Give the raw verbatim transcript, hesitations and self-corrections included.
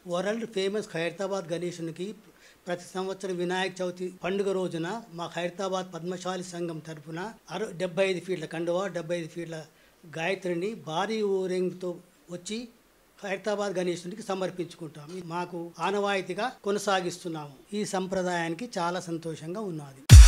World famous Khairatabad గణేశునికి ప్రతి సంవత్సరం వినాయక చవితి పండుగ రోజున మా ఖైరతాబాద్ పద్మశాలి సంఘం తరఫున అరు డెబ్బై ఐదు ఫీట్ల కండువా డెబ్బై ఐదు ఫీట్ల గాయత్రిని భారీ ఊరేగింపుతో వచ్చి ఖైరతాబాద్ గణేశునికి సమర్పించుకుంటాం. మాకు ఆనవాయితీగా కొనసాగిస్తున్నాము. ఈ సంప్రదాయానికి చాలా సంతోషంగా ఉన్నది.